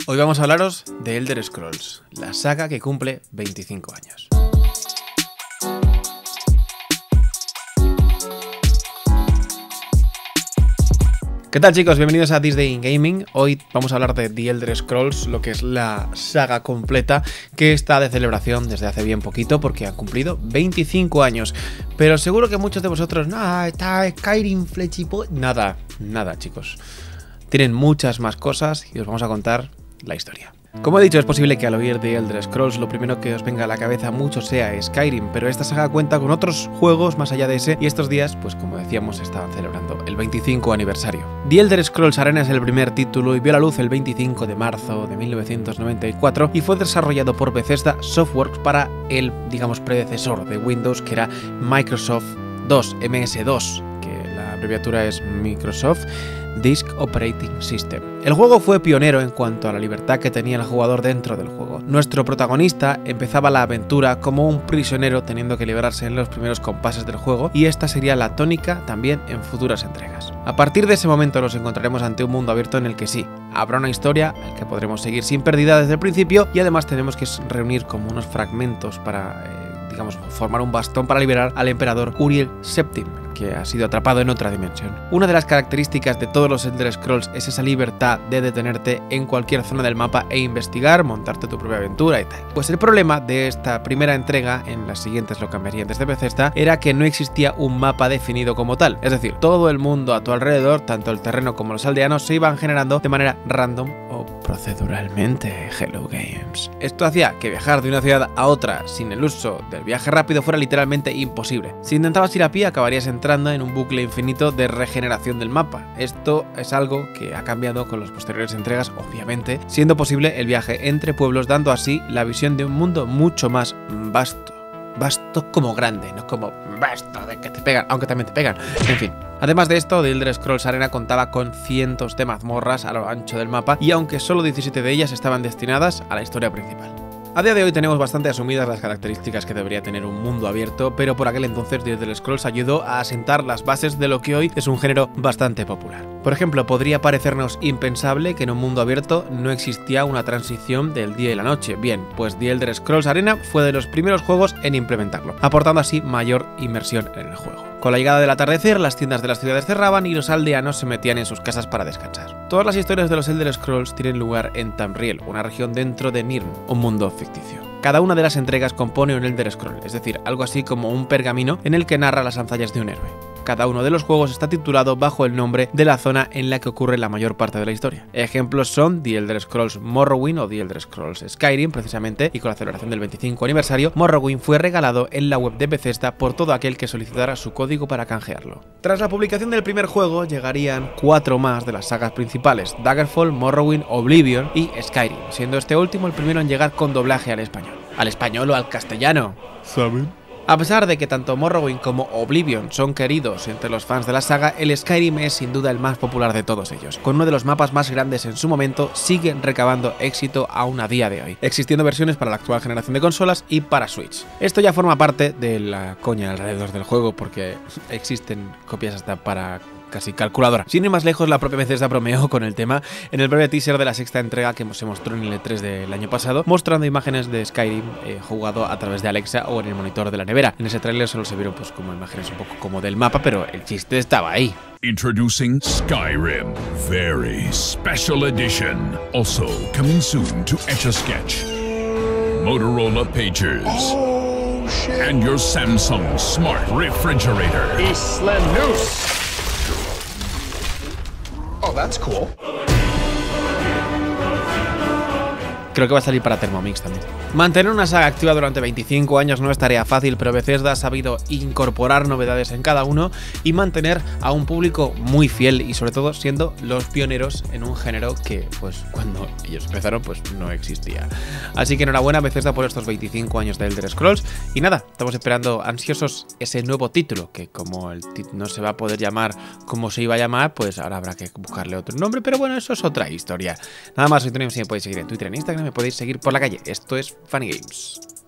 Hoy vamos a hablaros de Elder Scrolls, la saga que cumple 25 años. ¿Qué tal, chicos? Bienvenidos a This Day in Gaming. Hoy vamos a hablar de The Elder Scrolls, lo que es la saga completa que está de celebración desde hace bien poquito porque ha cumplido 25 años. Pero seguro que muchos de vosotros, está Skyrim, Flechipo... Nada, chicos. Tienen muchas más cosas y os vamos a contar la historia. Como he dicho, es posible que al oír de Elder Scrolls lo primero que os venga a la cabeza mucho sea Skyrim, pero esta saga cuenta con otros juegos más allá de ese y estos días, pues como decíamos, estaban celebrando el 25 aniversario. The Elder Scrolls Arena es el primer título y vio la luz el 25 de marzo de 1994 y fue desarrollado por Bethesda Softworks para el, digamos, predecesor de Windows, que era Microsoft 2, MS2, que la abreviatura es Microsoft Disk Operating System. El juego fue pionero en cuanto a la libertad que tenía el jugador dentro del juego. Nuestro protagonista empezaba la aventura como un prisionero teniendo que liberarse en los primeros compases del juego y esta sería la tónica también en futuras entregas. A partir de ese momento nos encontraremos ante un mundo abierto en el que sí, habrá una historia en la que podremos seguir sin pérdida desde el principio y además tenemos que reunir como unos fragmentos para, digamos, formar un bastón para liberar al emperador Uriel VII, que ha sido atrapado en otra dimensión. Una de las características de todos los Elder Scrolls es esa libertad de detenerte en cualquier zona del mapa e investigar, montarte tu propia aventura y tal. Pues el problema de esta primera entrega, en las siguientes lo cambiarían desde Bethesda, era que no existía un mapa definido como tal. Es decir, todo el mundo a tu alrededor, tanto el terreno como los aldeanos, se iban generando de manera random o proceduralmente. Hello Games. Esto hacía que viajar de una ciudad a otra sin el uso del viaje rápido fuera literalmente imposible. Si intentabas ir a pie, acabarías entrando en un bucle infinito de regeneración del mapa. Esto es algo que ha cambiado con las posteriores entregas, obviamente, siendo posible el viaje entre pueblos, dando así la visión de un mundo mucho más vasto. Vasto como grande, no como vasto de que te pegan, aunque también te pegan. En fin. Además de esto, The Elder Scrolls Arena contaba con cientos de mazmorras a lo ancho del mapa y aunque solo 17 de ellas estaban destinadas a la historia principal. A día de hoy tenemos bastante asumidas las características que debería tener un mundo abierto, pero por aquel entonces The Elder Scrolls ayudó a asentar las bases de lo que hoy es un género bastante popular. Por ejemplo, podría parecernos impensable que en un mundo abierto no existía una transición del día y la noche. Bien, pues The Elder Scrolls Arena fue de los primeros juegos en implementarlo, aportando así mayor inmersión en el juego. Con la llegada del atardecer, las tiendas de las ciudades cerraban y los aldeanos se metían en sus casas para descansar. Todas las historias de los Elder Scrolls tienen lugar en Tamriel, una región dentro de Nirn, un mundo ficticio. Cada una de las entregas compone un Elder Scroll, es decir, algo así como un pergamino en el que narra las hazañas de un héroe. Cada uno de los juegos está titulado bajo el nombre de la zona en la que ocurre la mayor parte de la historia. Ejemplos son The Elder Scrolls Morrowind o The Elder Scrolls Skyrim, precisamente, y con la celebración del 25 aniversario, Morrowind fue regalado en la web de Bethesda por todo aquel que solicitara su código para canjearlo. Tras la publicación del primer juego, llegarían 4 más de las sagas principales: Daggerfall, Morrowind, Oblivion y Skyrim, siendo este último el primero en llegar con doblaje al español. Al español o al castellano, ¿saben? A pesar de que tanto Morrowind como Oblivion son queridos entre los fans de la saga, el Skyrim es sin duda el más popular de todos ellos. Con uno de los mapas más grandes en su momento, sigue recabando éxito aún a día de hoy, existiendo versiones para la actual generación de consolas y para Switch. Esto ya forma parte de la coña alrededor del juego porque existen copias hasta para casi calculadora. Sin ir más lejos, la propia Bethesda bromeó con el tema en el breve teaser de la sexta entrega que se mostró en el E3 del año pasado, mostrando imágenes de Skyrim jugado a través de Alexa o en el monitor de la nevera. En ese tráiler solo se vieron pues como imágenes un poco como del mapa, pero el chiste estaba ahí. Introducing Skyrim, very special edition. Also coming soon to Etch-a-Sketch, Motorola Pagers, and your Samsung Smart Refrigerator. Isla News. Oh, that's cool. Creo que va a salir para Thermomix también. Mantener una saga activa durante 25 años no es tarea fácil, pero Bethesda ha sabido incorporar novedades en cada uno y mantener a un público muy fiel y sobre todo siendo los pioneros en un género que pues cuando ellos empezaron pues no existía. Así que enhorabuena Bethesda por estos 25 años de Elder Scrolls y nada, estamos esperando ansiosos ese nuevo título que como el no se va a poder llamar como se iba a llamar, pues ahora habrá que buscarle otro nombre, pero bueno, eso es otra historia. Nada más, soy Tony, me podéis seguir en Twitter, en Instagram, me podéis seguir por la calle. Esto es Funny Games.